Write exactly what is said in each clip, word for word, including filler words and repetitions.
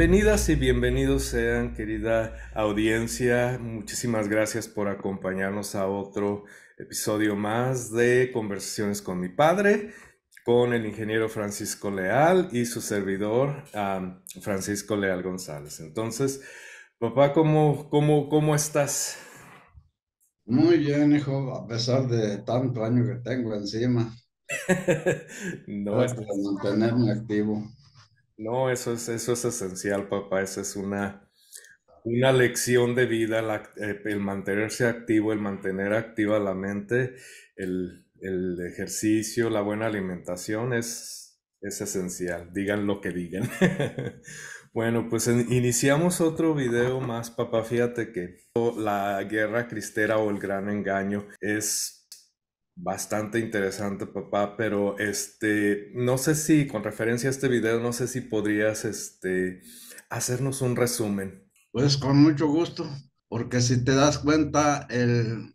Bienvenidas y bienvenidos sean, querida audiencia. Muchísimas gracias por acompañarnos a otro episodio más de Conversaciones con mi padre, con el ingeniero Francisco Leal y su servidor, am, Francisco Leal González. Entonces, papá, ¿cómo, cómo, cómo estás? Muy bien, hijo, a pesar de tanto año que tengo encima, No, eso trato de es, mantenerme activo. no, eso es, eso es esencial, papá. Esa es una, Una lección de vida, la- eh, el mantenerse activo, el mantener activa la mente, el, el ejercicio, la buena alimentación es, es esencial, digan lo que digan. Bueno, pues en- iniciamos otro video más, papá. Fíjate que la guerra cristera o el gran engaño es bastante interesante, papá, pero este, no sé si, con referencia a este video, no sé si podrías, este, hacernos un resumen. Pues con mucho gusto, porque si te das cuenta, el,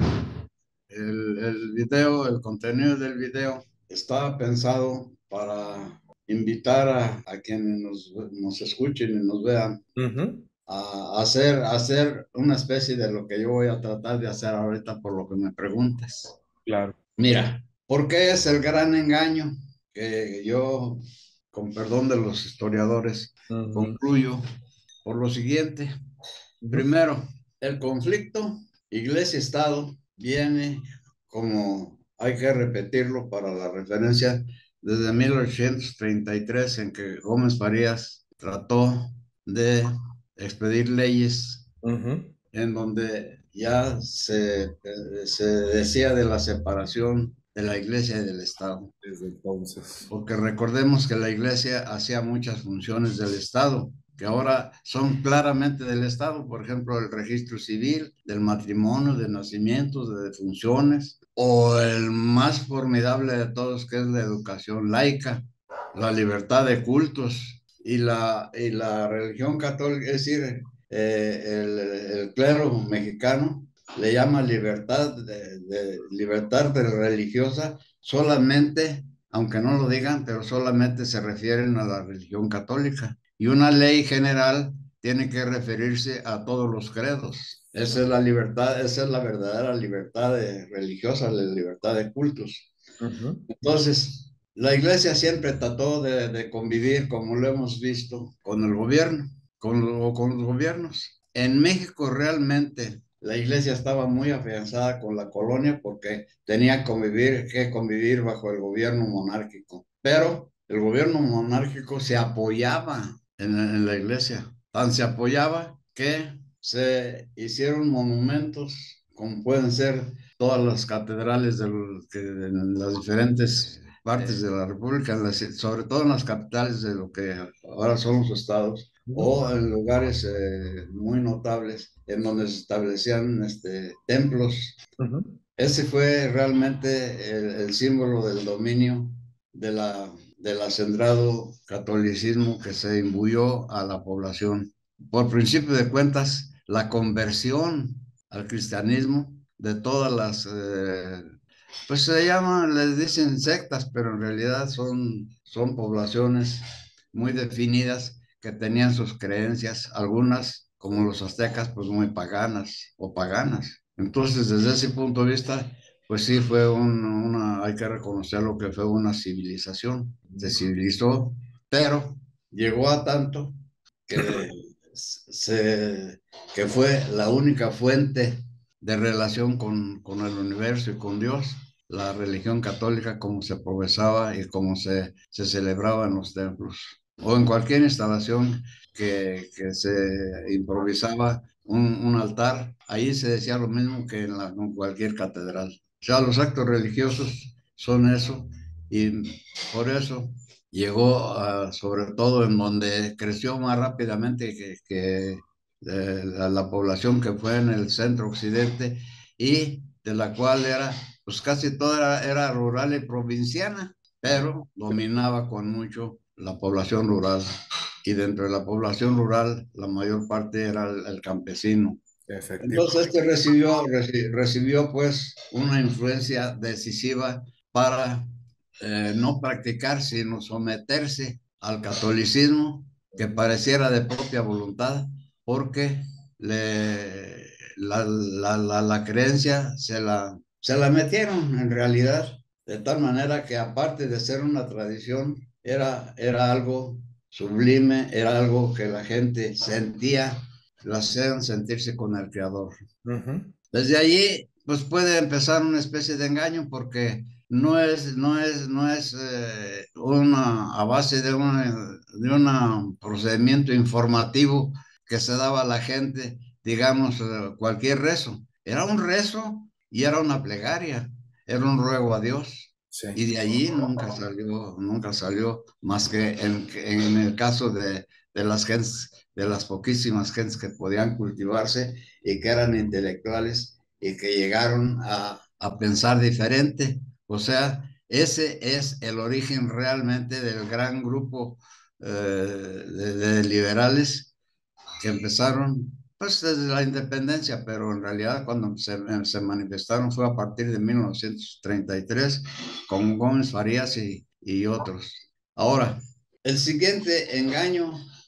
el, el video, el contenido del video está pensado para invitar a, a quienes nos, nos escuchen y nos vean Ujú, a hacer, a hacer una especie de lo que yo voy a tratar de hacer ahorita por lo que me preguntes. claro. Mira, ¿por qué es el gran engaño? Que yo, con perdón de los historiadores, Ujú, concluyo por lo siguiente. ujú, Primero, el conflicto iglesia-estado viene, como hay que repetirlo para la referencia, desde mil ochocientos treinta y tres, en que Gómez Farías trató de expedir leyes ujú. en donde ya se, eh, se decía de la separación de la iglesia y del Estado. Desde entonces. Porque recordemos que la iglesia hacía muchas funciones del Estado, que ahora son claramente del Estado, por ejemplo, el registro civil, del matrimonio, de nacimientos, de defunciones, o el más formidable de todos, que es la educación laica, la libertad de cultos y la, y la religión católica, es decir, eh, el, el clero mexicano le llama libertad de, de libertad de religiosa solamente, aunque no lo digan, pero solamente se refieren a la religión católica. Y una ley general tiene que referirse a todos los credos. Esa es la libertad, esa es la verdadera libertad de- religiosa, la libertad de cultos. Ujú, Entonces, la iglesia siempre trató de, de convivir, como lo hemos visto, con el gobierno, con, lo- con los gobiernos. En México realmente la iglesia estaba muy afianzada con la colonia porque tenía convivir, que convivir bajo el gobierno monárquico. Pero el gobierno monárquico se apoyaba en, en la iglesia. Tan se apoyaba que se hicieron monumentos, como pueden ser todas las catedrales de, los- que, de las diferentes partes de la República, en las- sobre todo en las capitales de lo que ahora son los estados, ujú, o en lugares eh, muy notables en donde se establecían este, templos. ujú. Ese fue realmente el, el símbolo del dominio de la, del acendrado catolicismo que se imbuyó a la población. Por principio de cuentas, la conversión al cristianismo de todas las, eh, pues se llaman, les dicen sectas, pero en realidad son, son poblaciones muy definidas que tenían sus creencias, algunas, como los aztecas, pues muy paganas o paganas. Entonces, desde ese punto de vista, pues sí fue un- una, hay que reconocer lo que fue una civilización. Se civilizó, pero llegó a tanto que, se, que fue la única fuente de relación con, con el universo y con Dios, la religión católica como se profesaba y como se, se celebraba en los templos o en cualquier instalación que, que se improvisaba un, un altar, ahí se decía lo mismo que en, la, en cualquier catedral. O sea, los actos religiosos son eso y por eso llegó a, sobre todo en donde creció más rápidamente que, que eh, la, la población que fue en el centro occidente y de la cual era, pues casi toda era, era rural y provinciana, pero dominaba con mucho la población rural. Y dentro de la población rural, la mayor parte era el, el campesino. Entonces, Efectivamente. este recibió, reci- recibió pues una influencia decisiva para eh, no practicar, sino someterse al catolicismo que pareciera de propia voluntad, porque le, la, la, la, la creencia se la, se la metieron en realidad, de tal manera que aparte de ser una tradición, era, era algo sublime, era algo que la gente sentía, lo hacían sentirse con el Creador. Ujú. Desde allí, pues puede empezar una especie de engaño porque no es, no es, no es eh, una, a base de un de una procedimiento informativo que se daba a la gente, digamos, eh, cualquier rezo. Era un rezo y era una plegaria, era un ruego a Dios. Sí. Y de allí nunca salió, nunca salió más que en, en el caso de, de las gentes, de las poquísimas gentes que podían cultivarse y que eran intelectuales y que llegaron a, a pensar diferente. O sea, ese es el origen realmente del gran grupo eh, de, de liberales que empezaron pues desde la independencia, pero en realidad cuando se, se manifestaron fue a partir de mil novecientos treinta y tres con Gómez Farías y, y otros. Ahora, el siguiente engaño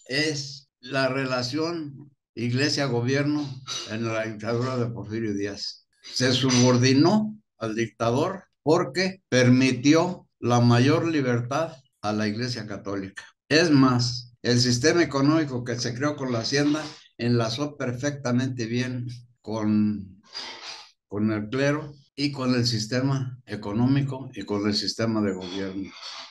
es la relación iglesia-gobierno en la dictadura de Porfirio Díaz. Se subordinó al dictador porque permitió la mayor libertad a la Iglesia Católica. Es más, el sistema económico que se creó con la Hacienda enlazó perfectamente bien con, con el clero y con el sistema económico y con el sistema de gobierno.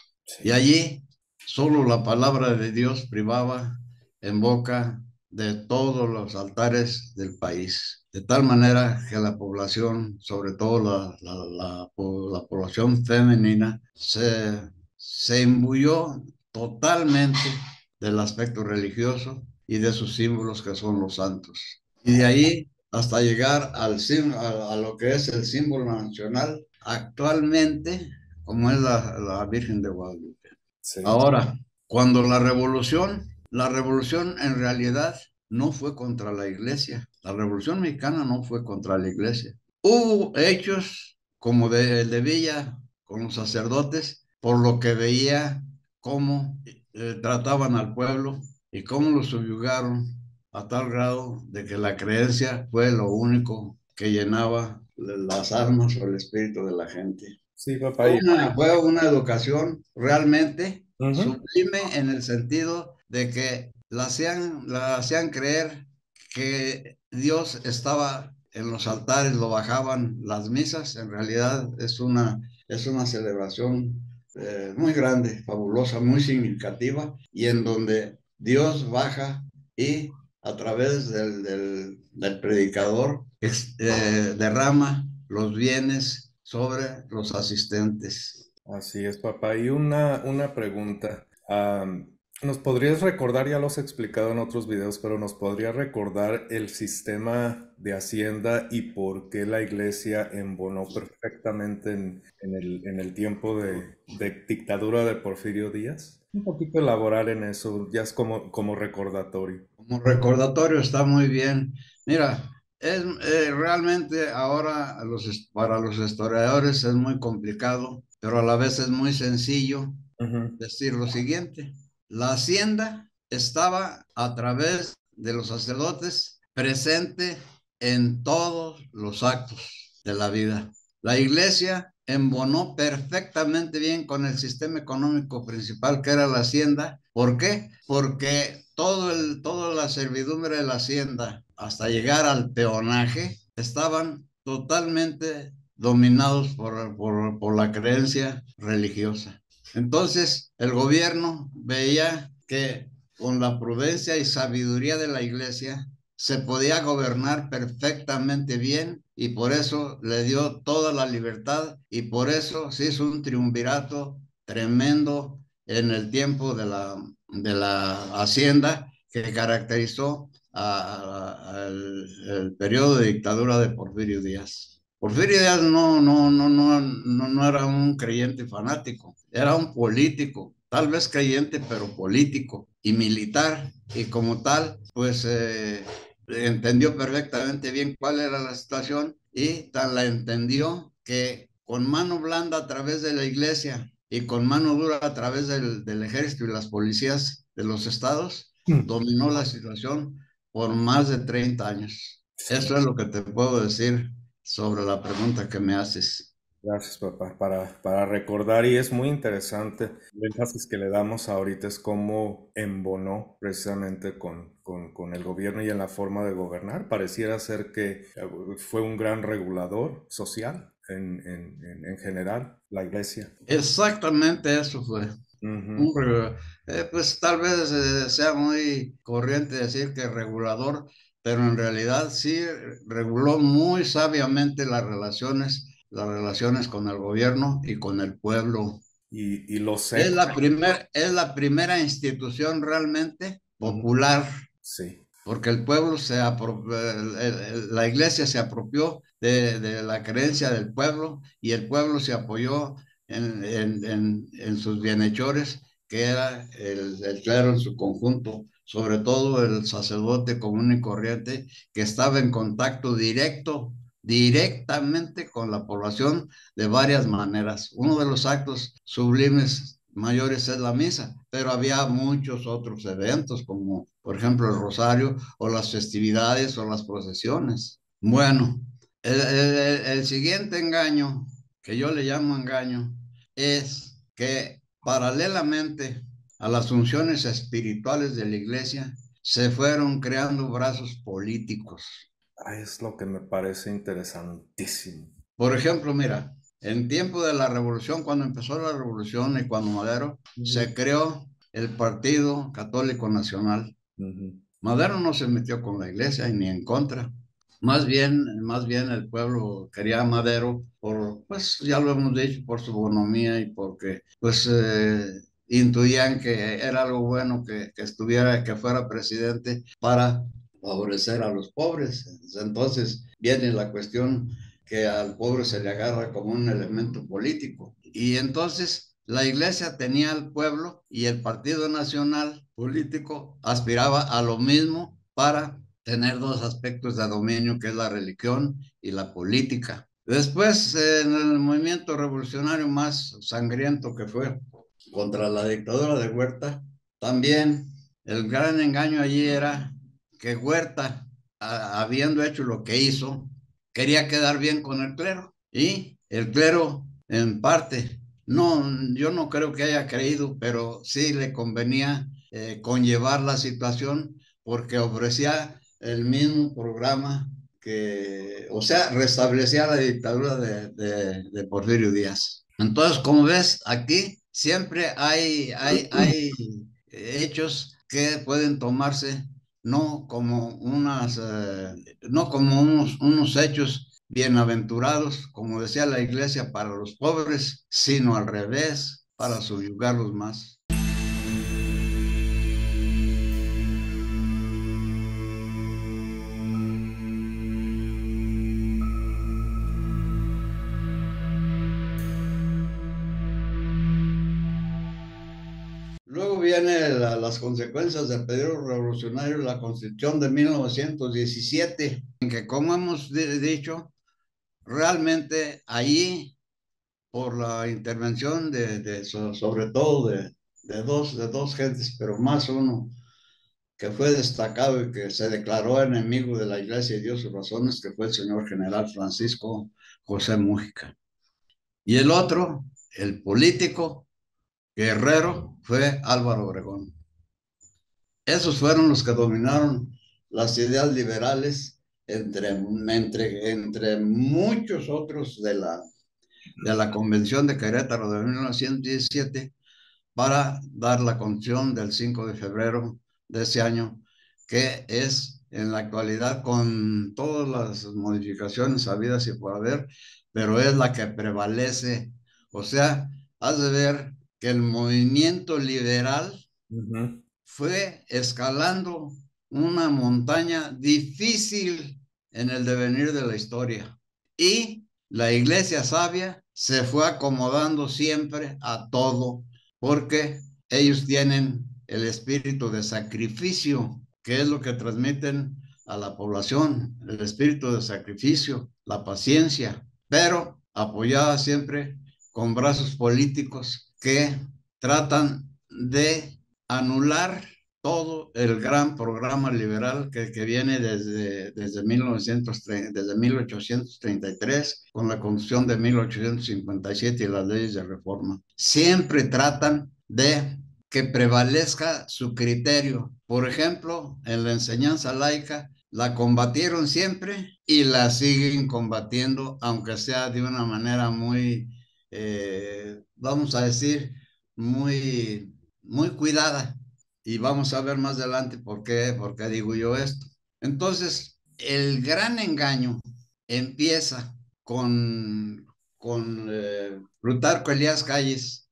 Y Sí. allí solo la palabra de Dios privaba en boca de todos los altares del país. De tal manera que la población, sobre todo la, la, la, la población femenina, se, se imbuyó totalmente del aspecto religioso y de sus símbolos que son los santos. Y de ahí hasta llegar al, a, a lo que es el símbolo nacional actualmente, como es la, la Virgen de Guadalupe. Sí. Ahora, cuando la revolución, la revolución en realidad no fue contra la iglesia, la revolución mexicana no fue contra la iglesia. Hubo hechos como de, el de Villa con los sacerdotes, por lo que veía cómo eh, trataban al pueblo y cómo lo subyugaron a tal grado de que la creencia fue lo único que llenaba las almas o el espíritu de la gente. Sí, papá. Fue Y- una, fue una educación realmente Ujú. sublime en el sentido de que la hacían, la hacían creer que Dios estaba en los altares, lo bajaban las misas. En realidad es una, es una celebración eh, muy grande, fabulosa, muy significativa y en donde Dios baja y a través del, del, del predicador es, eh, derrama los bienes sobre los asistentes. Así es, papá. Y una, una pregunta. Am, ¿nos podrías recordar, ya lo has explicado en otros videos, pero nos podrías recordar el sistema de Hacienda y por qué la iglesia embonó perfectamente en, en el, en el tiempo de, de dictadura de Porfirio Díaz? Un poquito elaborar en eso, ya es como, como recordatorio. Como recordatorio está muy bien. Mira, es eh, realmente ahora los, para los historiadores es muy complicado, pero a la vez es muy sencillo Ujú. decir lo siguiente. La hacienda estaba a través de los sacerdotes presente en todos los actos de la vida. La iglesia embonó perfectamente bien con el sistema económico principal que era la hacienda. ¿Por qué? Porque todo el, toda la servidumbre de la hacienda, hasta llegar al peonaje, estaban totalmente dominados por, por, por la creencia religiosa. Entonces, el gobierno veía que con la prudencia y sabiduría de la iglesia se podía gobernar perfectamente bien y por eso le dio toda la libertad y por eso se hizo un triunvirato tremendo en el tiempo de la, de la hacienda que caracterizó al periodo de dictadura de Porfirio Díaz. Porfirio Díaz no, no, no, no, no, no era un creyente fanático, era un político, tal vez creyente, pero político y militar, y como tal, pues eh, entendió perfectamente bien cuál era la situación y tan la entendió que con mano blanda a través de la iglesia y con mano dura a través del, del ejército y las policías de los estados, Mm. dominó la situación por más de treinta años. Sí. Eso es lo que te puedo decir sobre la pregunta que me haces. Gracias, papá, para, para recordar, y es muy interesante el énfasis que le damos ahorita es cómo embonó precisamente con, con, con el gobierno y en la forma de gobernar. Pareciera ser que eh, fue un gran regulador social en, en, en, en general, la iglesia. Exactamente eso fue. Ujú. Un re- eh, pues tal vez eh, sea muy corriente decir que regulador, pero en realidad sí reguló muy sabiamente las relaciones, las relaciones con el gobierno y con el pueblo. Y, y lo Es sé. la primer, es la primera institución realmente Ujú. popular, Sí. porque el pueblo se apro- el- el- el- la iglesia se apropió de, de la creencia del pueblo y el pueblo se apoyó en, en, en, en sus bienhechores, que era el, el clero en su conjunto, sobre todo el sacerdote común y corriente, que estaba en contacto directo, directamente con la población de varias maneras. Uno de los actos sublimes mayores es la misa, pero había muchos otros eventos, como por ejemplo el rosario o las festividades o las procesiones. Bueno, el, el, el siguiente engaño, que yo le llamo engaño, es que paralelamente a las funciones espirituales de la iglesia, se fueron creando brazos políticos. Ah, es lo que me parece interesantísimo. Por ejemplo, mira, en tiempo de la revolución, cuando empezó la revolución y cuando Madero, Ujú, se creó el Partido Católico Nacional. ujú. Madero no se metió con la iglesia y ni en contra. Más bien, más bien el pueblo quería a Madero por, pues ya lo hemos dicho, por su bonomía y porque, pues, eh, intuían que era algo bueno que, que estuviera, que fuera presidente para favorecer a los pobres. Entonces viene la cuestión que al pobre se le agarra como un elemento político. Y entonces la iglesia tenía al pueblo y el Partido Nacional político aspiraba a lo mismo para tener dos aspectos de dominio, que es la religión y la política. Después, en el movimiento revolucionario más sangriento que fue contra la dictadura de Huerta, también el gran engaño allí era que Huerta, a, habiendo hecho lo que hizo, quería quedar bien con el clero. Y el clero, en parte, no, yo no creo que haya creído, pero sí le convenía eh, conllevar la situación porque ofrecía el mismo programa que, o sea, restablecía la dictadura de, de, de Porfirio Díaz. Entonces, como ves, aquí siempre hay, hay, hay hechos que pueden tomarse no como unas, eh, no como unos, unos hechos bienaventurados, como decía la iglesia, para los pobres, sino al revés, para subyugarlos más. Luego vienen la, las consecuencias del periodo revolucionario, la Constitución de mil novecientos diecisiete, en que, como hemos dicho, realmente ahí, por la intervención de, de so, sobre todo de, de, dos, de dos gentes, pero más uno que fue destacado y que se declaró enemigo de la iglesia y dio sus razones, que fue el señor general Francisco José Mújica. Y el otro, el político guerrero, fue Álvaro Obregón. Esos fueron los que dominaron las ideas liberales entre, entre, entre muchos otros de la, de la Convención de Querétaro de mil novecientos diecisiete para dar la constitución del cinco de febrero de ese año, que es en la actualidad con todas las modificaciones habidas y por haber, pero es la que prevalece. O sea, has de ver que el movimiento liberal Ujú. fue escalando una montaña difícil en el devenir de la historia. Y la iglesia sabia se fue acomodando siempre a todo, porque ellos tienen el espíritu de sacrificio, que es lo que transmiten a la población, el espíritu de sacrificio, la paciencia, pero apoyada siempre con brazos políticos que tratan de anular todo el gran programa liberal que, que viene desde, desde, mil novecientos treinta, desde mil ochocientos treinta y tres, con la Constitución de mil ochocientos cincuenta y siete y las leyes de reforma. Siempre tratan de que prevalezca su criterio. Por ejemplo, en la enseñanza laica, la combatieron siempre y la siguen combatiendo, aunque sea de una manera muy, eh, vamos a decir, muy, muy cuidada. Y vamos a ver más adelante por qué, por qué digo yo esto. Entonces, el gran engaño empieza con, con eh, Plutarco Elías Calles,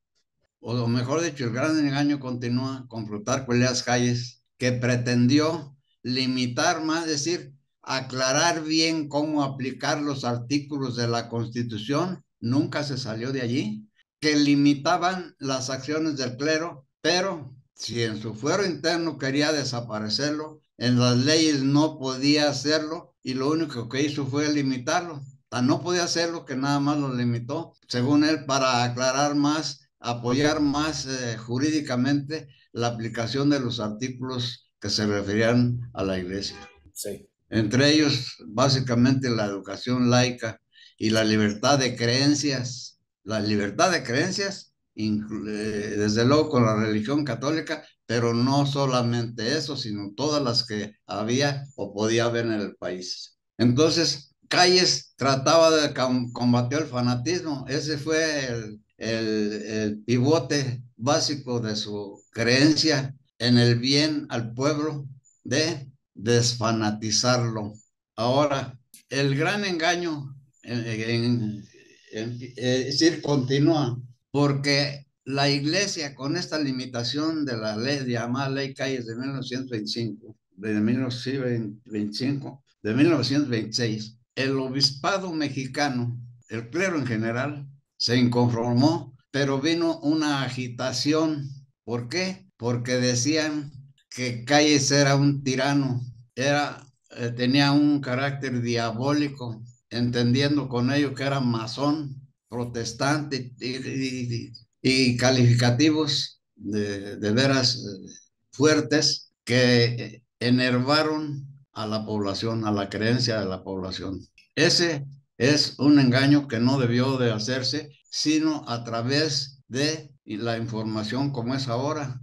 o mejor dicho, el gran engaño continúa con Plutarco Elías Calles, que pretendió limitar más, es decir, aclarar bien cómo aplicar los artículos de la Constitución, nunca se salió de allí, que limitaban las acciones del clero, pero si en su fuero interno quería desaparecerlo, en las leyes no podía hacerlo y lo único que hizo fue limitarlo. Tan no podía hacerlo que nada más lo limitó, según él, para aclarar más, apoyar más eh, jurídicamente la aplicación de los artículos que se referían a la iglesia. Sí. Entre ellos, básicamente, la educación laica y la libertad de creencias. La libertad de creencias, eh, desde luego con la religión católica, pero no solamente eso, sino todas las que había o podía haber en el país. Entonces, Calles trataba de combatir el fanatismo. Ese fue el, el, el pivote básico de su creencia en el bien al pueblo, de desfanatizarlo. Ahora, el gran engaño en, en, en, es decir, continúa, porque la iglesia con esta limitación de la ley llamada Ley Calles de mil novecientos veinticinco, de mil novecientos veinticinco, de mil novecientos veintiséis, el obispado mexicano, el clero en general, se inconformó, pero vino una agitación. ¿Por qué? Porque decían que Calles era un tirano, era, eh, tenía un carácter diabólico, entendiendo con ello que era masón, protestante y, y, y calificativos de, de veras eh, fuertes que enervaron a la población, a la creencia de la población. Ese es un engaño que no debió de hacerse, sino a través de la información como es ahora.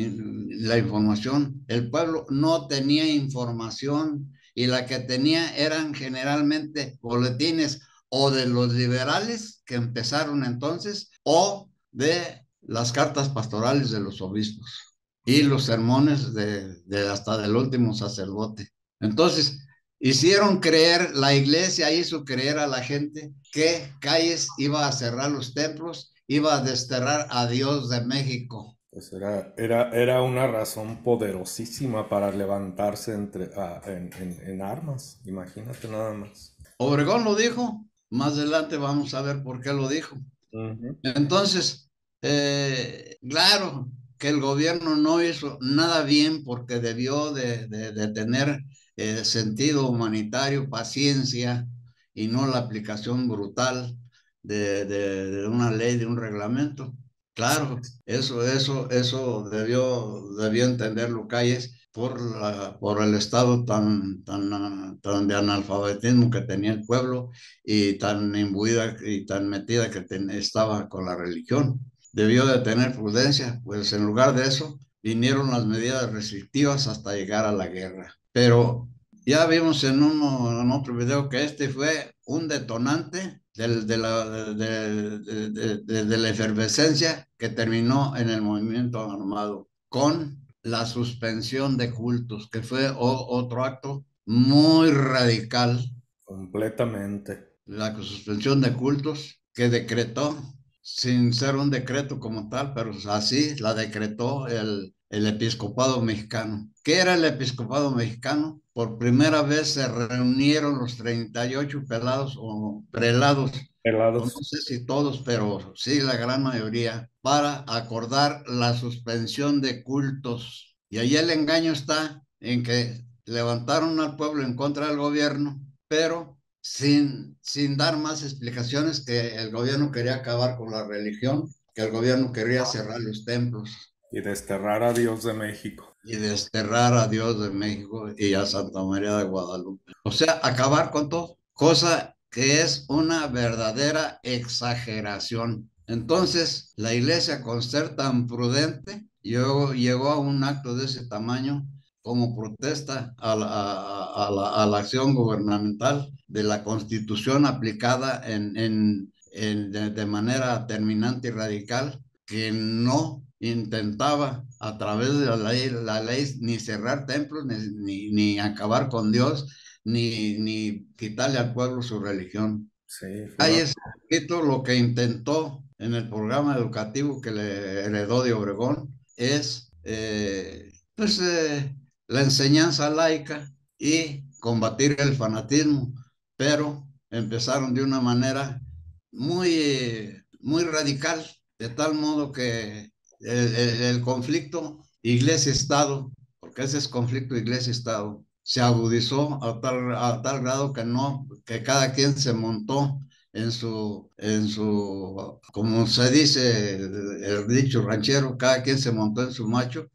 La información, el pueblo no tenía información y la que tenía eran generalmente boletines o de los liberales que empezaron entonces o de las cartas pastorales de los obispos y los sermones de, de hasta del último sacerdote. Entonces, hicieron creer, la iglesia hizo creer a la gente que Calles iba a cerrar los templos, iba a desterrar a Dios de México. Pues era, era, era una razón poderosísima para levantarse entre, ah, en, en, en armas, imagínate nada más. Obregón lo dijo, más adelante vamos a ver por qué lo dijo. Uh-huh. Entonces, eh, claro que el gobierno no hizo nada bien porque debió de, de, de tener eh, sentido humanitario, paciencia y no la aplicación brutal de, de, de una ley, de un reglamento. Claro, eso, eso, eso debió, debió entenderlo Calles por, la, por el estado tan, tan, tan de analfabetismo que tenía el pueblo y tan imbuida y tan metida que ten, estaba con la religión. Debió de tener prudencia, pues en lugar de eso vinieron las medidas restrictivas hasta llegar a la guerra. Pero ya vimos en, uno, en otro video que este fue un detonante de, de, la, de, de, de, de la efervescencia que terminó en el movimiento armado con la suspensión de cultos, que fue o, otro acto muy radical. Completamente. La suspensión de cultos que decretó, sin ser un decreto como tal, pero así la decretó el, el episcopado mexicano. ¿Qué era el episcopado mexicano? Por primera vez se reunieron los treinta y ocho pelados o prelados, o no Helados. sé si todos, pero sí la gran mayoría, para acordar la suspensión de cultos. Y ahí el engaño está en que levantaron al pueblo en contra del gobierno, pero sin, sin dar más explicaciones, que el gobierno quería acabar con la religión que el gobierno quería cerrar los templos Y desterrar a Dios de México. y desterrar a Dios de México y a Santa María de Guadalupe. O sea, acabar con todo, cosa que es una verdadera exageración. Entonces, la iglesia, con ser tan prudente, llegó, llegó a un acto de ese tamaño como protesta a la, a, a la, a la acción gubernamental de la Constitución aplicada en, en, en de, de manera terminante y radical, que no intentaba a través de la ley, la ley ni cerrar templos, ni, ni, ni acabar con Dios, ni, ni quitarle al pueblo su religión. Sí, fue Ahí una... es poquito lo que intentó en el programa educativo que le heredó de Obregón, es eh, pues, eh, la enseñanza laica y combatir el fanatismo, pero empezaron de una manera muy, muy radical, de tal modo que el, el, el conflicto iglesia-estado, porque ese es conflicto iglesia-estado, se agudizó a tal, a tal grado que no, que cada quien se montó en su, en su, como se dice el, el dicho ranchero, cada quien se montó en su macho.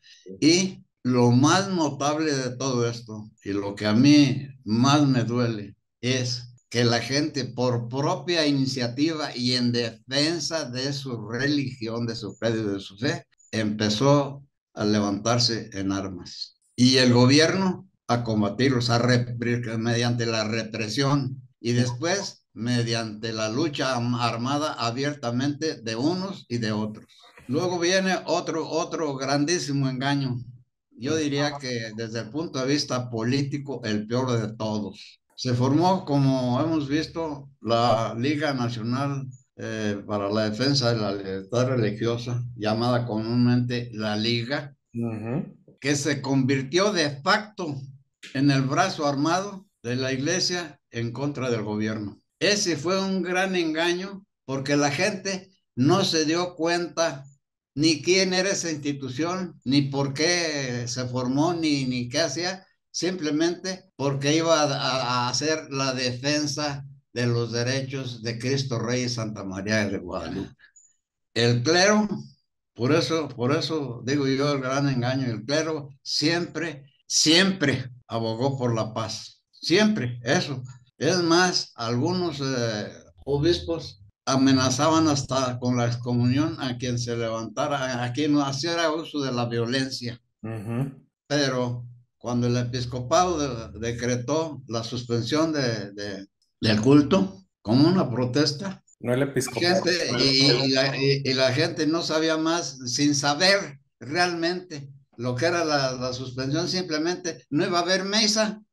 Y lo más notable de todo esto, y lo que a mí más me duele, es que la gente por propia iniciativa y en defensa de su religión, de su fe, de su fe, empezó a levantarse en armas. Y el gobierno a combatirlos a mediante la represión y después mediante la lucha armada abiertamente de unos y de otros. Luego viene otro, otro grandísimo engaño. Yo diría que desde el punto de vista político, el peor de todos. Se formó, como hemos visto, la Liga Nacional eh, para la Defensa de la Libertad Religiosa, llamada comúnmente la Liga, uh-huh. que se convirtió de facto en el brazo armado de la iglesia en contra del gobierno. Ese fue un gran engaño porque la gente no se dio cuenta ni quién era esa institución, ni por qué se formó, ni, ni qué hacía, simplemente porque iba a, a hacer la defensa de los derechos de Cristo Rey y Santa María de Guadalupe. El clero, por eso, por eso digo yo el gran engaño, el clero siempre, siempre abogó por la paz, siempre, eso. Es más, algunos eh, obispos amenazaban hasta con la excomunión a quien se levantara, a quien hiciera uso de la violencia. Uh-huh. Pero cuando el episcopado de, decretó la suspensión de, de, del culto como una protesta, No el episcopado. gente, y, y, la, y, y, la gente no sabía más, sin saber realmente lo que era la, la suspensión, simplemente no iba a haber misa.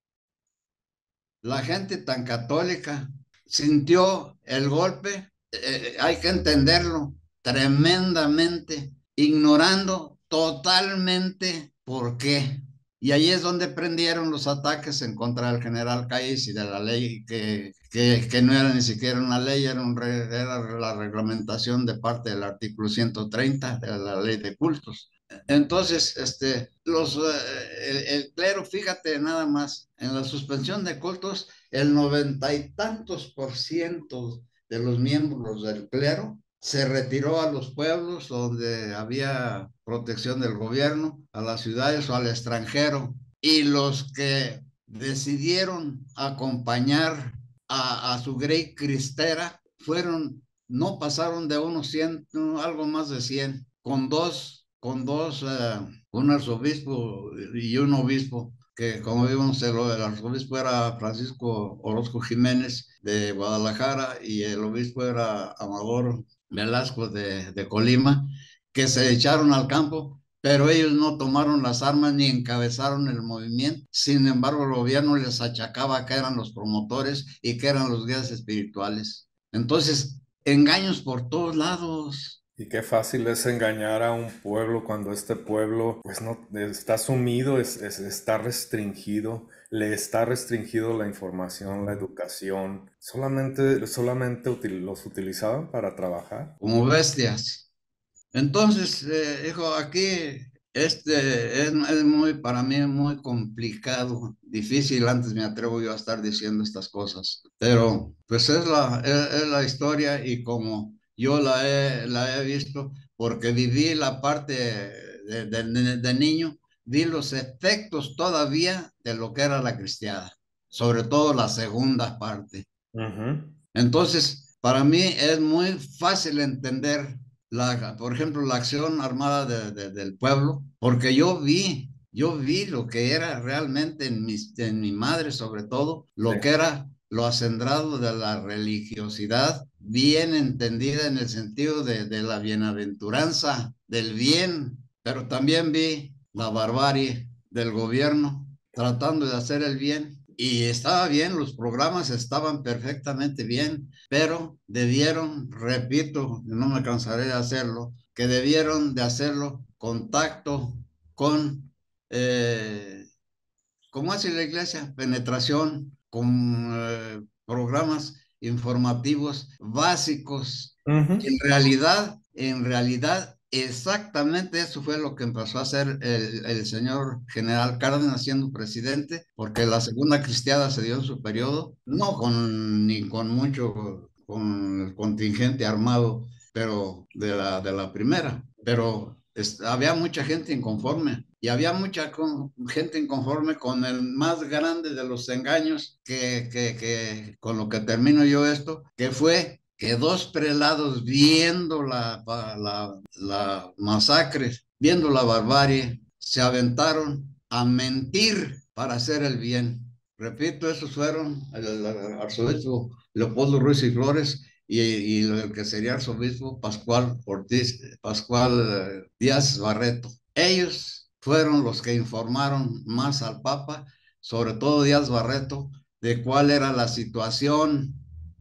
La gente tan católica sintió el golpe, eh, hay que entenderlo, tremendamente, ignorando totalmente por qué. Y ahí es donde prendieron los ataques en contra del general Cáiz y de la ley que, que, que no era ni siquiera una ley, era, un, era la reglamentación de parte del artículo ciento treinta de la ley de cultos. Entonces, este, los, el, el clero, fíjate nada más, en la suspensión de cultos, el noventa y tantos por ciento de los miembros del clero se retiró a los pueblos donde había protección del gobierno, a las ciudades o al extranjero. Y los que decidieron acompañar a, a su grey cristera fueron, no pasaron de unos cien, algo más de cien, con dos, con dos, uh, un arzobispo y un obispo, que como vimos, el, el arzobispo era Francisco Orozco Jiménez de Guadalajara y el obispo era Amador Velasco de, de Colima, que se echaron al campo, pero ellos no tomaron las armas ni encabezaron el movimiento. Sin embargo, el gobierno les achacaba que eran los promotores y que eran los guías espirituales. Entonces, engaños por todos lados. Y qué fácil es engañar a un pueblo cuando este pueblo pues no está sumido, es, es, está restringido, le está restringido la información, la educación. Solamente, solamente util, los utilizaban para trabajar. Como bestias. Entonces, eh, hijo, aquí este es, es muy, para mí, muy complicado, difícil. Antes me atrevo yo a estar diciendo estas cosas, pero pues es la, es, es la historia y como yo la he, la he visto porque viví la parte de, de, de- de niño, vi los efectos todavía de lo que era la cristiada, sobre todo la segunda parte. Ujú. Entonces, para mí es muy fácil entender, la, por ejemplo, la acción armada de- de- del pueblo, porque yo vi, yo vi lo que era realmente en mi, en mi madre, sobre todo, Sí. lo que era lo acendrado de la religiosidad, bien entendida en el sentido de, de la bienaventuranza, del bien, pero también vi la barbarie del gobierno tratando de hacer el bien. Y estaba bien, los programas estaban perfectamente bien, pero debieron, repito, no me cansaré de hacerlo, que debieron de hacerlo contacto con, eh, ¿cómo hace la iglesia? Penetración con eh, programas informativos básicos. Ujú. En realidad, en realidad, exactamente eso fue lo que empezó a hacer el, el señor general Cárdenas siendo presidente, porque la segunda cristiada se dio en su periodo, no con, ni con mucho, con el contingente armado, pero de la, de la primera, pero es- había mucha gente inconforme y había mucha con- gente inconforme con el más grande de los engaños que, que, que, con lo que termino yo esto, que fue que dos prelados viendo la, la, la masacre, viendo la barbarie, se aventaron a mentir para hacer el bien. Repito, esos fueron el, el arzobispo Leopoldo Ruiz y Flores y, y el que sería arzobispo Pascual Ortiz, Pascual eh, Díaz Barreto. Ellos fueron los que informaron más al Papa, sobre todo Díaz Barreto, de cuál era la situación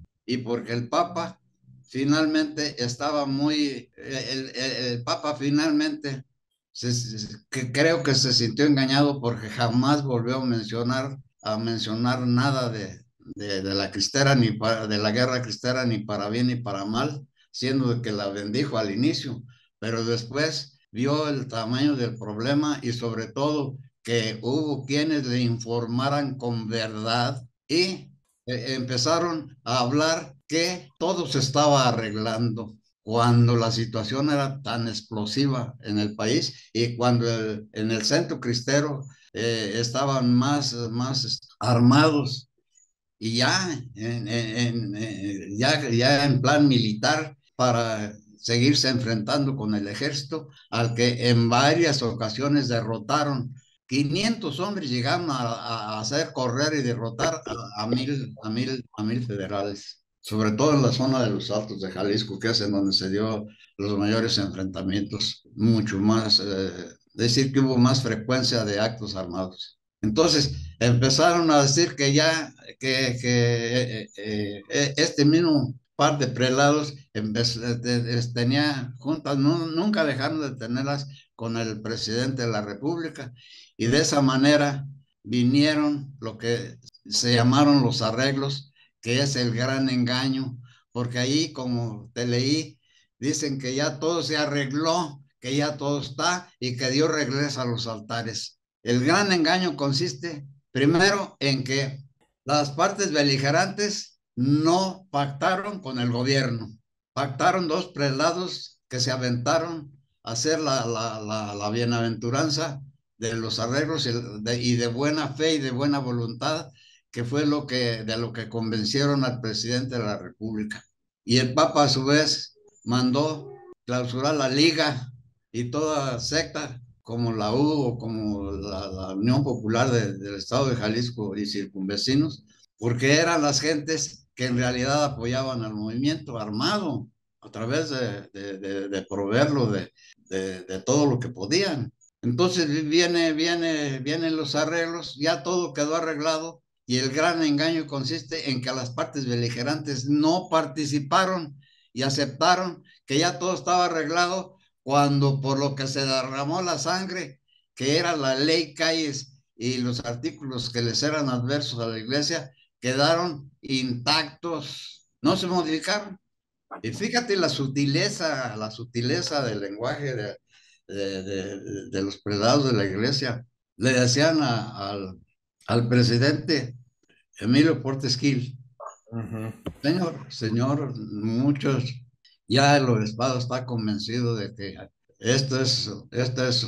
y porque el Papa finalmente estaba muy, el, el, el Papa finalmente se, se, que creo que se sintió engañado porque jamás volvió a mencionar, a mencionar nada de, de, de la cristera, ni para, de la guerra cristera, ni para bien ni para mal, siendo que la bendijo al inicio, pero después vio el tamaño del problema y sobre todo que hubo quienes le informaran con verdad y eh, empezaron a hablar que todo se estaba arreglando cuando la situación era tan explosiva en el país y cuando el, en el centro cristero eh, estaban más, más armados y ya en, en, en, ya, ya en plan militar para seguirse enfrentando con el ejército al que en varias ocasiones derrotaron. quinientos hombres llegaron a, a hacer correr y derrotar a, a, mil, a, mil, a mil federales, sobre todo en la zona de los Altos de Jalisco, que es en donde se dio los mayores enfrentamientos, mucho más, eh, decir que hubo más frecuencia de actos armados. Entonces empezaron a decir que ya que, que eh, eh, eh, este mismo par de prelados tenía juntas, no, nunca dejaron de tenerlas con el presidente de la República y de esa manera vinieron lo que se llamaron los arreglos, que es el gran engaño, porque ahí, como te leí, dicen que ya todo se arregló, que ya todo está y que Dios regresa a los altares. El gran engaño consiste primero en que las partes beligerantes no pactaron con el gobierno. Pactaron dos prelados que se aventaron a hacer la, la, la, la bienaventuranza de los arreglos y de, y de buena fe y de buena voluntad, que fue lo que, de lo que convencieron al presidente de la República. Y el Papa a su vez mandó clausurar la liga y toda secta como la U o como la, la Unión Popular de, del Estado de Jalisco y circunvecinos, porque eran las gentes que en realidad apoyaban al movimiento armado a través de, de, de, de proveerlo de, de, de todo lo que podían. Entonces viene, viene, vienen los arreglos, ya todo quedó arreglado y el gran engaño consiste en que las partes beligerantes no participaron y aceptaron que ya todo estaba arreglado cuando por lo que se derramó la sangre, que era la ley Calles y los artículos que les eran adversos a la iglesia, quedaron intactos, no se modificaron. Y fíjate la sutileza, la sutileza del lenguaje de, de, de, de los prelados de la iglesia. Le decían a, al, al presidente Emilio Portes Gil, Ujú. señor, señor, muchos Ya el obispado está convencido de que esto es, esto es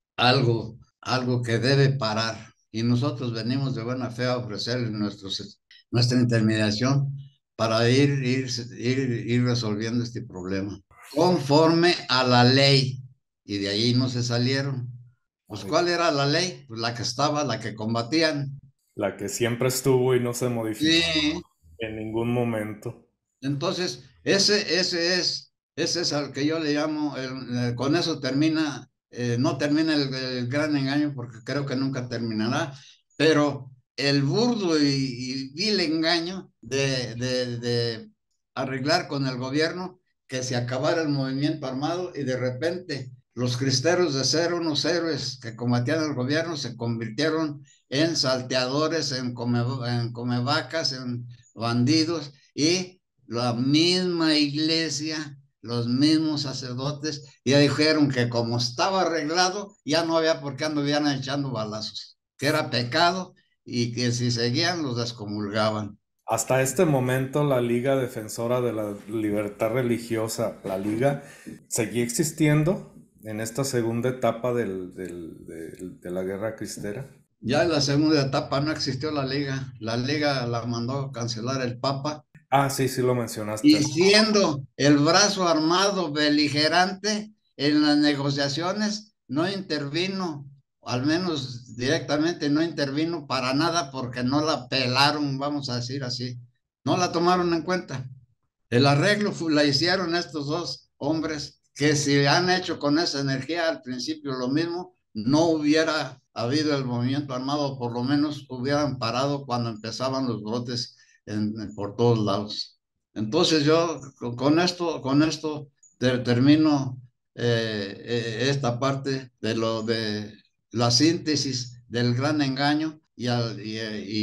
algo, algo que debe parar. Y nosotros venimos de buena fe a ofrecerles nuestros, nuestra intermediación para ir, ir, ir, ir resolviendo este problema. Conforme a la ley. Y de ahí no se salieron. Pues, Ay, ¿cuál era la ley? Pues la que estaba, la que combatían. la que siempre estuvo y no se modificó Sí. en ningún momento. Entonces, ese, ese es, ese es al que yo le llamo, el- el- con eso termina, eh, no termina el, el gran engaño porque creo que nunca terminará, pero el burdo y, y vil engaño de, de, de arreglar con el gobierno que se acabara el movimiento armado y de repente los cristeros de ser unos héroes que combatían al gobierno se convirtieron en salteadores, en come, en comevacas, en bandidos y la misma iglesia, los mismos sacerdotes, ya dijeron que como estaba arreglado, ya no había por qué anduvieran echando balazos, que era pecado y que si seguían los descomulgaban. Hasta este momento, la Liga Defensora de la Libertad Religiosa, la Liga, seguía existiendo en esta segunda etapa del- del- del- de la Guerra Cristera. Ya en la segunda etapa no existió la liga, la liga la mandó a cancelar el Papa Ah, sí, sí lo mencionaste. y siendo el brazo armado beligerante en las negociaciones, no intervino, al menos directamente no intervino para nada porque no la pelaron, vamos a decir así, no la tomaron en cuenta. El arreglo fu- la hicieron estos dos hombres que si han hecho con esa energía al principio lo mismo, no hubiera habido el movimiento armado, por lo menos hubieran parado cuando empezaban los brotes en- en- por todos lados. Entonces yo con, con esto, con esto te- termino eh, eh, esta parte de lo de la síntesis del gran engaño y, al- y,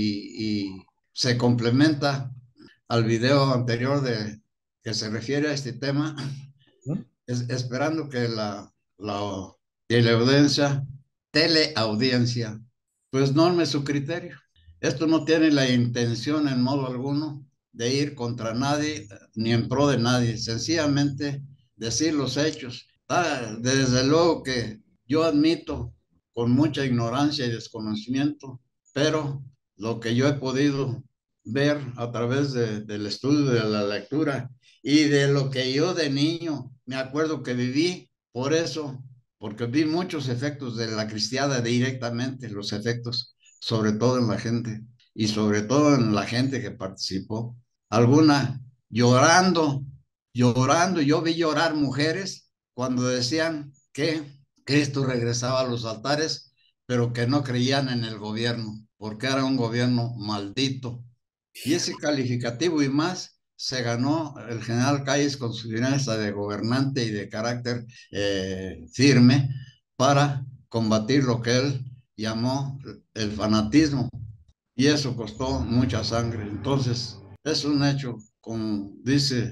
y- y se complementa al video anterior de, que se refiere a este tema, ¿Mm? es, esperando que la, la teleaudiencia, teleaudiencia, pues norme su criterio. Esto no tiene la intención en modo alguno de ir contra nadie ni en pro de nadie, sencillamente decir los hechos. Ah, desde luego que yo admito con mucha ignorancia y desconocimiento, pero lo que yo he podido ver a través de, del estudio de la lectura y de lo que yo de niño me acuerdo que viví, por eso, porque vi muchos efectos de la cristiada directamente, los efectos, sobre todo en la gente y sobre todo en la gente que participó. Alguna llorando, llorando, yo vi llorar mujeres cuando decían que Cristo regresaba a los altares, pero que no creían en el gobierno, porque era un gobierno maldito. Y ese calificativo y más se ganó el general Calles con su finanza de gobernante y de carácter eh, firme para combatir lo que él llamó el fanatismo. Y eso costó mucha sangre. Entonces, es un hecho, como dice,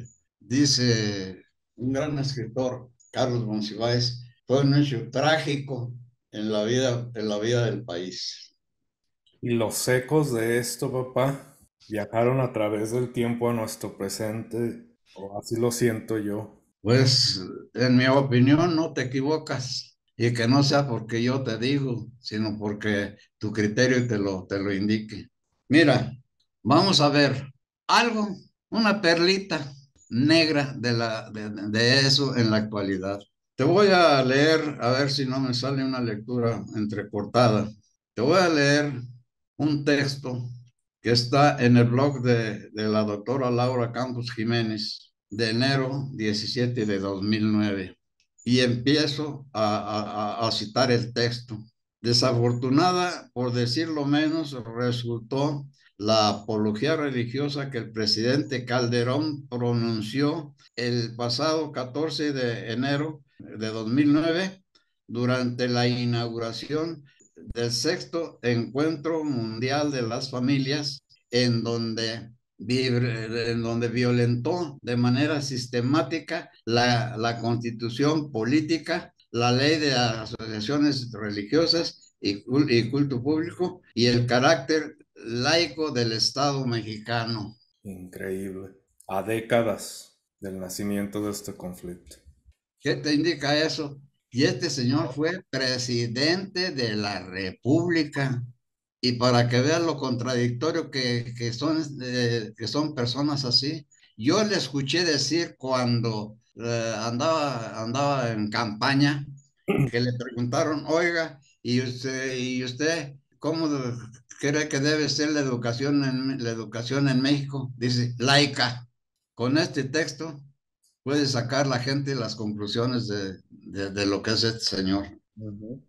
dice un gran escritor, Carlos Monsiváis, fue un hecho trágico en la vida, en la vida del país. Y los ecos de esto, papá, viajaron a través del tiempo a nuestro presente, o así lo siento yo. Pues, en mi opinión, no te equivocas. Y que no sea porque yo te digo, sino porque tu criterio te lo, te lo indique. Mira, vamos a ver algo, una perlita negra de, la, de, de eso en la actualidad. Te voy a leer, a ver si no me sale una lectura entrecortada. Te voy a leer un texto que está en el blog de, de la doctora Laura Campos Jiménez de enero diecisiete de dos mil nueve. Y empiezo a, a, a citar el texto. Desafortunada, por decirlo menos, resultó la apología religiosa que el presidente Calderón pronunció el pasado catorce de enero de dos mil nueve durante la inauguración del sexto Encuentro Mundial de las Familias, en donde, en donde violentó de manera sistemática la, la constitución política, la ley de asociaciones religiosas y, y culto público y el carácter laico del Estado mexicano. Increíble. A décadas. del nacimiento de este conflicto. ¿Qué te indica eso? Y este señor fue presidente de la República. Y para que vean lo contradictorio que, que son, eh, que son personas así, yo le escuché decir cuando eh, andaba, andaba en campaña, que le preguntaron, oiga, ¿y usted, y usted cómo de- cree que debe ser la educación en, la educación en México? Dice, laica. Con este texto puede sacar la gente las conclusiones de, de, de lo que es este señor. Ujú.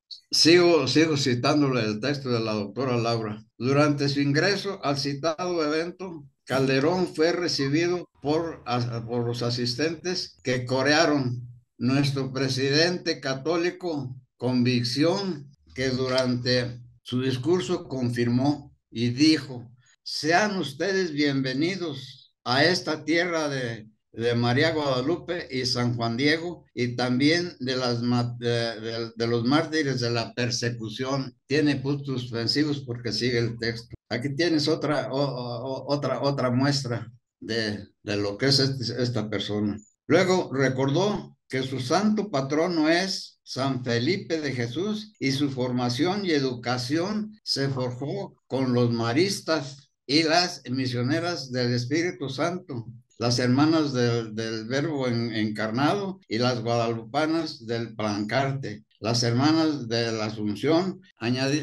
Sigo, sigo citándole el texto de la doctora Laura. Durante su ingreso al citado evento, Calderón fue recibido por, a- por los asistentes que corearon: nuestro presidente católico, convicción que durante su discurso confirmó y dijo: sean ustedes bienvenidos a esta tierra de de María Guadalupe y San Juan Diego, y también de, las, de, de, de los mártires de la persecución. Tiene puntos suspensivos porque sigue el texto. Aquí tienes otra, o, o, otra, otra muestra de, de lo que es este, esta persona. Luego recordó que su santo patrono es San Felipe de Jesús y su formación y educación se forjó con los maristas y las misioneras del Espíritu Santo, las hermanas del, del Verbo en, encarnado y las guadalupanas del Plancarte, las hermanas de la Asunción, añadi,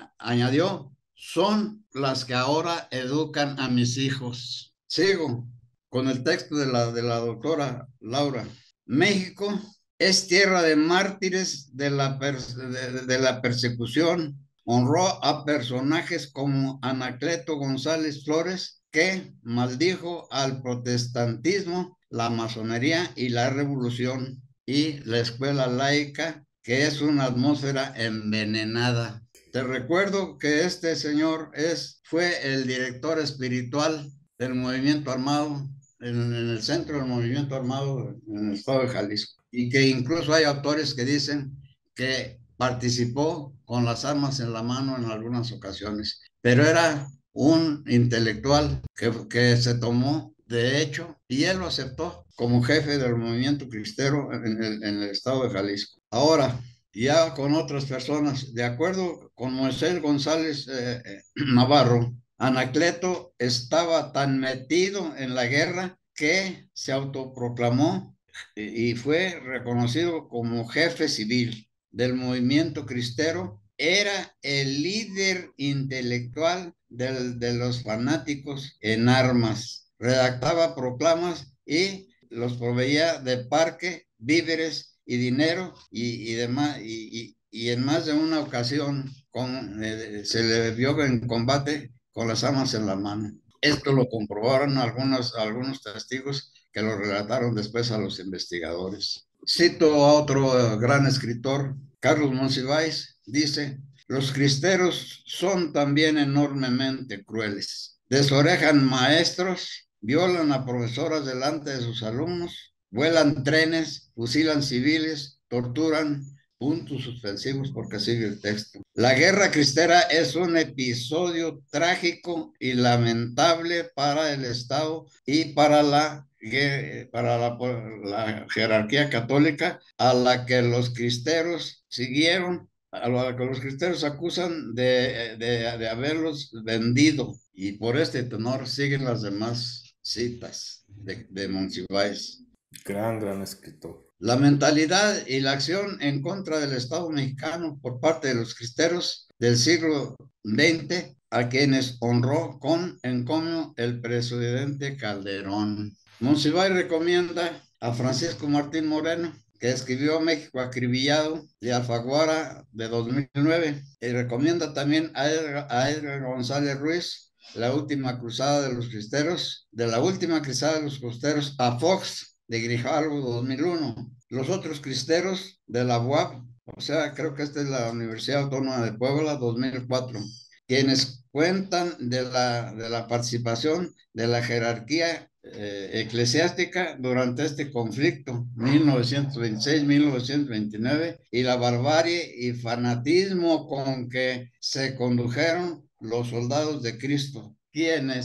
añadió, son las que ahora educan a mis hijos. Sigo con el texto de la, de la doctora Laura. México es tierra de mártires de la, de, de la persecución. Honró a personajes como Anacleto González Flores, que maldijo al protestantismo, la masonería y la revolución, y la escuela laica, que es una atmósfera envenenada. Te recuerdo que este señor es, fue el director espiritual del movimiento armado, en, en el centro del movimiento armado en el estado de Jalisco, y que incluso hay autores que dicen que participó con las armas en la mano en algunas ocasiones, pero era un intelectual que, que se tomó de hecho y él lo aceptó como jefe del movimiento cristero en el, en el estado de Jalisco. Ahora, ya con otras personas, de acuerdo con Moisés González eh, eh, Navarro, Anacleto estaba tan metido en la guerra que se autoproclamó y fue reconocido como jefe civil del movimiento cristero. Era el líder intelectual del, de los fanáticos en armas. Redactaba proclamas y los proveía de parque, víveres y dinero y, y demás. Y, y, y en más de una ocasión con, eh, se le vio en combate con las armas en la mano. Esto lo comprobaron algunos, algunos testigos que lo relataron después a los investigadores. Cito a otro gran escritor, Carlos Monsiváis, dice: los cristeros son también enormemente crueles. Desorejan maestros, violan a profesoras delante de sus alumnos, vuelan trenes, fusilan civiles, torturan. Puntos suspensivos porque sigue el texto. La guerra cristera es un episodio trágico y lamentable para el Estado y para la, para la, la jerarquía católica, a la que los cristeros siguieron, a la que los cristeros acusan de, de, de haberlos vendido. Y por este tenor siguen las demás citas de, de Monsiváis. Gran, gran escritor. La mentalidad y la acción en contra del Estado mexicano por parte de los cristeros del siglo veinte, a quienes honró con encomio el presidente Calderón. Monsiváis recomienda a Francisco Martín Moreno, que escribió México acribillado, de Alfaguara de dos mil nueve, y recomienda también a Edgar, a Edgar González Ruiz, La última cruzada de los cristeros, de la última cruzada de los cristeros, a Fox, de Grijalvo dos mil uno. Los otros cristeros de la U A P, o sea, creo que esta es la Universidad Autónoma de Puebla, dos mil cuatro, quienes cuentan de la, de la participación de la jerarquía eh, eclesiástica durante este conflicto, mil novecientos veintiséis a mil novecientos veintinueve, y la barbarie y fanatismo con que se condujeron los soldados de Cristo, quienes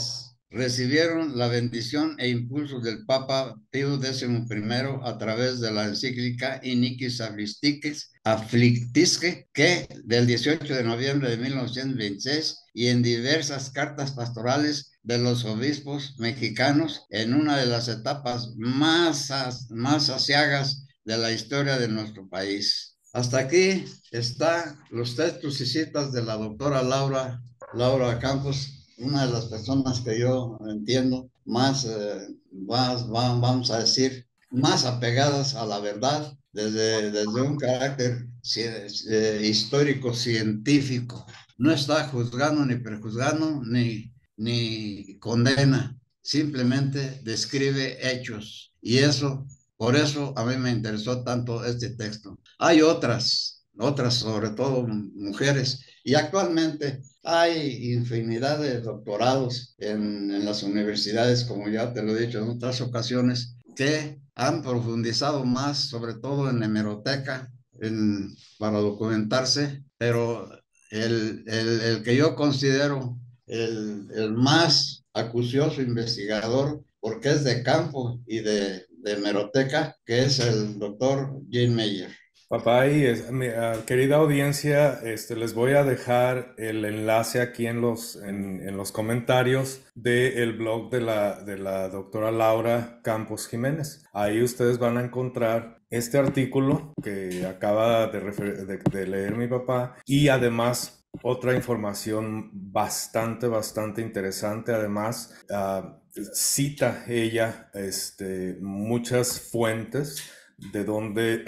recibieron la bendición e impulso del Papa Pío décimo primero a través de la encíclica Iniquis Afflictisque, Afflictisque, que del dieciocho de noviembre de mil novecientos veintiséis, y en diversas cartas pastorales de los obispos mexicanos en una de las etapas más, más aciagas de la historia de nuestro país. Hasta aquí están los textos y citas de la doctora Laura, Laura Campos, una de las personas que yo entiendo más, eh, más vamos a decir, más apegadas a la verdad desde, desde un carácter eh, histórico, científico. No está juzgando ni prejuzgando ni, ni condena, simplemente describe hechos. Y eso, por eso a mí me interesó tanto este texto. Hay otras, otras sobre todo mujeres, y actualmente hay infinidad de doctorados en, en las universidades, como ya te lo he dicho en otras ocasiones, que han profundizado más, sobre todo en hemeroteca, en, para documentarse, pero el, el, el que yo considero el, el más acucioso investigador, porque es de campo y de, de hemeroteca, que es el doctor Jane Meyer. Papá y es- mi, ah, querida audiencia, este, les voy a dejar el enlace aquí en los, en, en los comentarios del blog de la, de la doctora Laura Campos Jiménez. Ahí ustedes van a encontrar este artículo que acaba de, refer- de- de leer mi papá, y además otra información bastante, bastante interesante. Además, ah, cita ella este, muchas fuentes de donde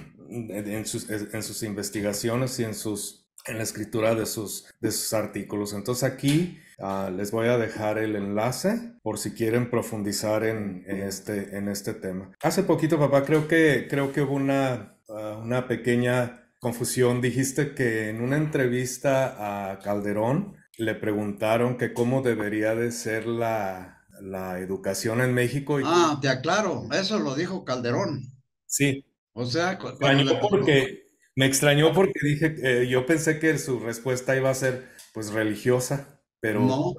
en sus, en sus investigaciones y en sus en la escritura de sus, de sus artículos. Entonces aquí uh, les voy a dejar el enlace por si quieren profundizar en, en, este, en este tema. Hace poquito, papá, creo que, creo que hubo una, uh, una pequeña confusión. Dijiste que en una entrevista a Calderón le preguntaron que cómo debería de ser la, la educación en México. Y Ah, te aclaro, eso lo dijo Calderón. sí, O sea, me cu- cuando extrañó le preguntó, porque, me extrañó porque dije, eh, yo pensé que su respuesta iba a ser pues religiosa, pero... no,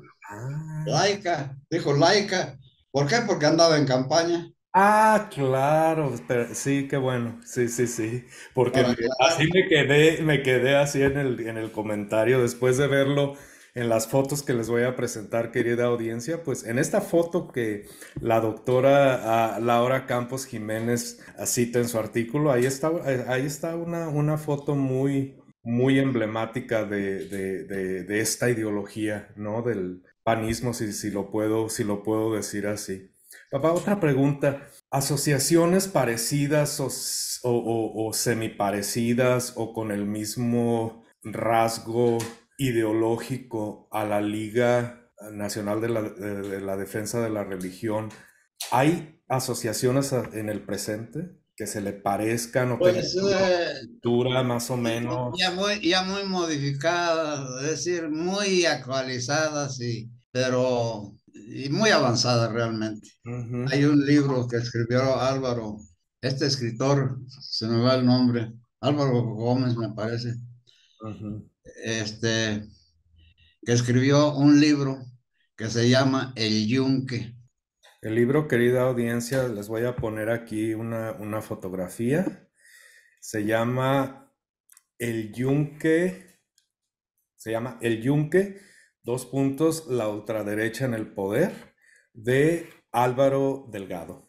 Ah, laica, dijo laica. ¿Por qué? Porque andaba en campaña. ah, claro, pero- sí, qué bueno, sí, sí, sí, porque Para me- así aclarar. me quedé, me quedé así en el, en el comentario después de verlo en las fotos que les voy a presentar, querida audiencia. Pues en esta foto que la doctora ah, Laura Campos Jiménez ah, cita en su artículo, ahí está, eh, ahí está una, una foto muy, muy emblemática de, de, de, de esta ideología, ¿no? Del panismo, si, si lo puedo, si lo puedo decir así. Papá, otra pregunta. ¿Asociaciones parecidas o, s- o, o- o semiparecidas o con el mismo rasgo ideológico a la Liga Nacional de la, de- de la Defensa de la Religión? ¿Hay asociaciones a- en el presente que se le parezcan o tengan Pues una eh, estructura más o ya menos? muy, ya muy modificadas, es decir, muy actualizadas, y, pero y muy avanzadas realmente. Ujú, Hay un libro que escribió Álvaro, este escritor, se me va el nombre, Álvaro Gómez me parece, ujú. este, que escribió un libro que se llama El Yunque. El libro, querida audiencia, les voy a poner aquí una, una fotografía. Se llama El Yunque, se llama El Yunque, dos puntos, la ultraderecha en el poder, de Álvaro Delgado.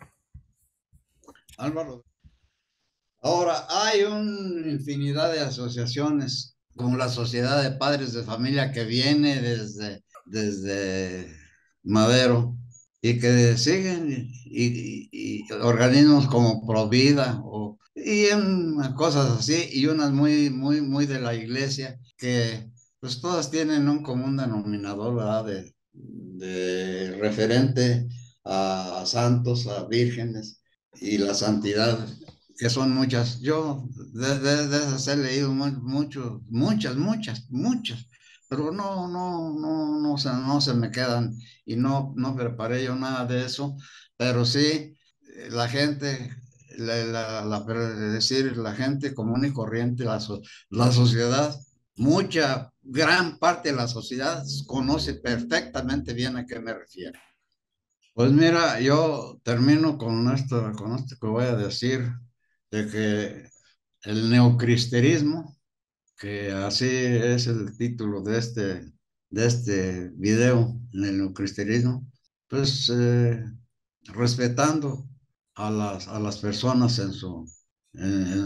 Álvaro. Ahora, hay una infinidad de asociaciones, como la Sociedad de Padres de Familia, que viene desde, desde Madero, y que siguen, y, y- y organismos como Provida, o, y en cosas así, y unas muy, muy, muy de la iglesia, que pues todas tienen un común denominador, ¿verdad? De, de referente a santos, a vírgenes y la santidad, que son muchas. Yo de, de, de esas he leído mu- mucho, muchas, muchas, muchas, pero no, no, no, no se, no se me quedan, y no, no preparé yo nada de eso, pero sí eh, la gente, la, la, la- es decir, la gente común y corriente, la, so- la sociedad mucha, gran parte de la sociedad conoce perfectamente bien a qué me refiero. Pues mira, yo termino con esto, con esto que voy a decir, de que el neocristerismo, que así es el título de este, de este video, en el neocristerismo, pues eh, respetando a las, a las personas en, su, en,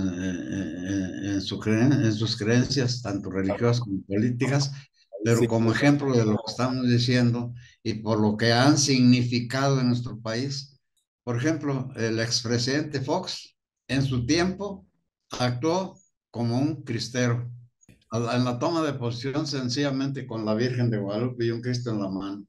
en- en su creen- en sus creencias, tanto religiosas como políticas, Ahí pero sí, como ejemplo de lo que estamos diciendo y por lo que han significado en nuestro país. Por ejemplo, el expresidente Fox en su tiempo actuó como un cristero. A la- En la toma de posición sencillamente con la Virgen de Guadalupe y un Cristo en la mano,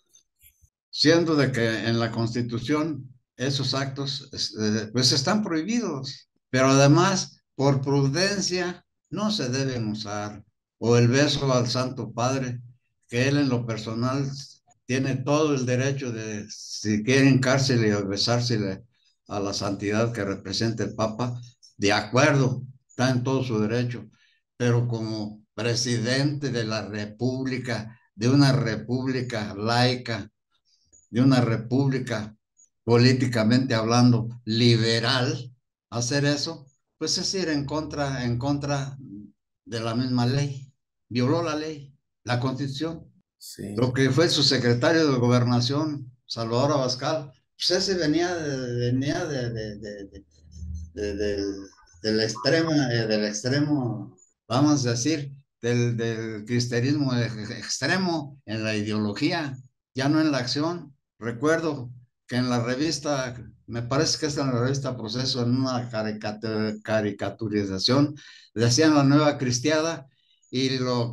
siendo de que en la Constitución esos actos eh, pues están prohibidos, pero además por prudencia no se deben usar, o el beso al Santo Padre, que él en lo personal tiene todo el derecho de, si quiere hincársele y besársele a la santidad que representa el Papa, de acuerdo, está en todo su derecho, pero como presidente de la República, de una república laica, de una república políticamente hablando liberal, hacer eso, pues es ir en contra, en contra de la misma ley. Violó la ley, la constitución. sí, Lo que fue su secretario de gobernación, Salvador Abascal, pues ese venía, de, venía de, de, de, de, de, del, del extremo, eh, del extremo, vamos a decir, del, del cristianismo extremo en la ideología, ya no en la acción. Recuerdo que en la revista, me parece que es en la revista Proceso, en una caricatur caricaturización, decían la nueva cristiada y lo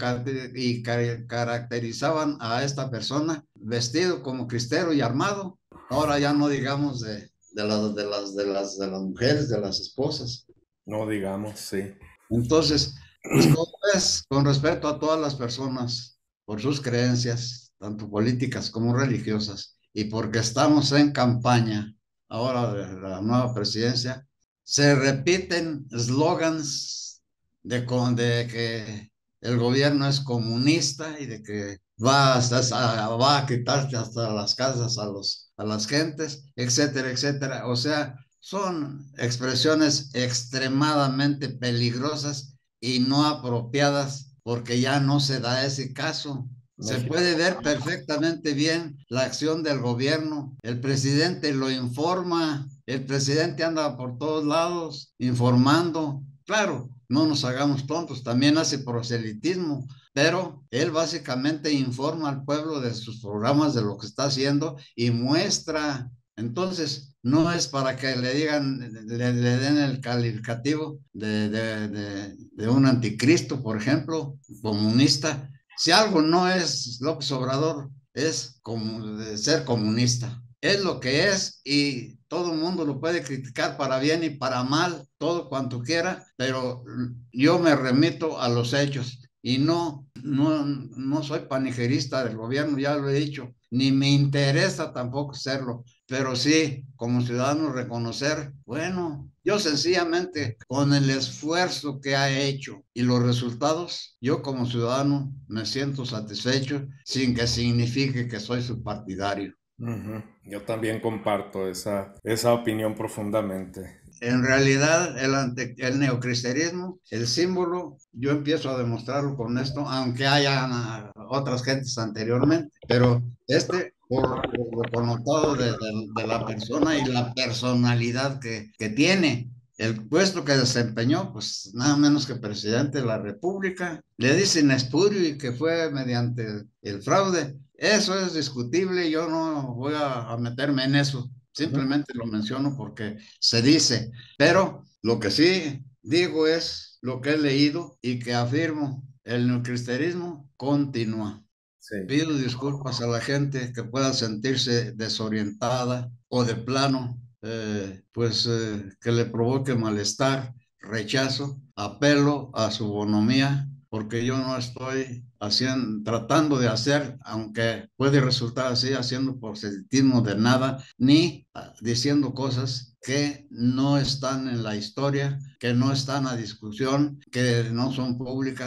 y caracterizaban a esta persona vestido como cristero y armado. Ahora ya no digamos de, de las, de las, de las, de las mujeres, de las esposas. no digamos, sí. Entonces, pues como ves, con respeto a todas las personas por sus creencias, tanto políticas como religiosas, y porque estamos en campaña ahora de la nueva presidencia, se repiten eslogans de, con- de que el gobierno es comunista y de que va, hasta, a, va a quitarse hasta las casas a, los, a las gentes, etcétera, etcétera. O sea, son expresiones extremadamente peligrosas y no apropiadas porque ya no se da ese caso. Se México, puede ver perfectamente bien la acción del gobierno. El presidente lo informa, el presidente anda por todos lados informando. Claro, no nos hagamos tontos, también hace proselitismo, pero él básicamente informa al pueblo de sus programas, de lo que está haciendo y muestra. Entonces, no es para que le digan, le, le den el calificativo de, de, de, de un anticristo, por ejemplo, comunista. Si algo no es López Obrador, es como de ser comunista. Es lo que es y todo el mundo lo puede criticar para bien y para mal, todo cuanto quiera, pero yo me remito a los hechos y no, no, no soy panigerista del gobierno, ya lo he dicho, ni me interesa tampoco serlo, pero sí, como ciudadano, reconocer, bueno, yo sencillamente con el esfuerzo que ha hecho y los resultados, yo como ciudadano me siento satisfecho sin que signifique que soy su partidario. ujú. Yo también comparto esa, esa opinión profundamente. En realidad, el, ante, el neocristianismo, el símbolo, yo empiezo a demostrarlo con esto, aunque haya uh, otras gentes anteriormente, pero este, por, por lo connotado de, de, de, la persona y la personalidad que, que tiene, el puesto que desempeñó, pues nada menos que presidente de la República, le dicen espurio y que fue mediante el, el fraude. Eso es discutible, yo no voy a, a meterme en eso. Ujú. Simplemente lo menciono porque se dice, pero lo que sí digo es lo que he leído y que afirmo, el neocristianismo continúa. Sí. Pido disculpas a la gente que pueda sentirse desorientada o de plano, eh, pues eh, que le provoque malestar, rechazo, apelo a su bonomía, porque yo no estoy haciendo, tratando de hacer, aunque puede resultar así, haciendo proselitismo de nada, ni ah, diciendo cosas que no están en la historia, que no están a discusión, que no son públicas.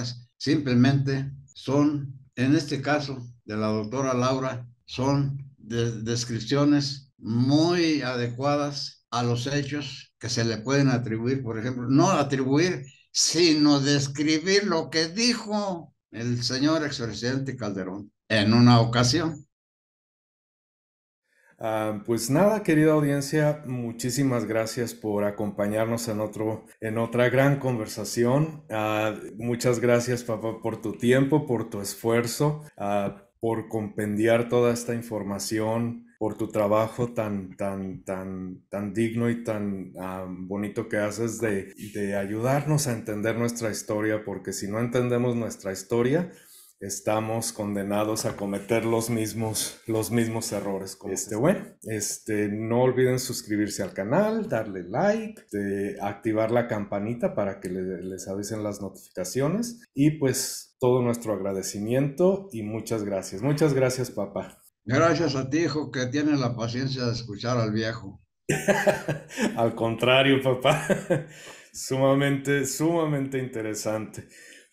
simplemente son, en este caso de la doctora Laura, son de- descripciones muy adecuadas a los hechos que se le pueden atribuir, por ejemplo, no atribuir, sino describir lo que dijo el señor expresidente Calderón en una ocasión. Ah, pues nada, querida audiencia, muchísimas gracias por acompañarnos en otro, en otra gran conversación. Ah, muchas gracias, papá, por tu tiempo, por tu esfuerzo, ah, por compendiar toda esta información, por tu trabajo tan, tan, tan, tan digno y tan ah, bonito que haces de, de ayudarnos a entender nuestra historia, porque si no entendemos nuestra historia, estamos condenados a cometer los mismos, los mismos errores. Como este, bueno, este, no olviden suscribirse al canal, darle like, de activar la campanita para que le- les avisen las notificaciones y pues todo nuestro agradecimiento y muchas gracias. Muchas gracias, papá. Gracias a ti, hijo, que tienes la paciencia de escuchar al viejo. Al contrario, papá. Sumamente, sumamente interesante.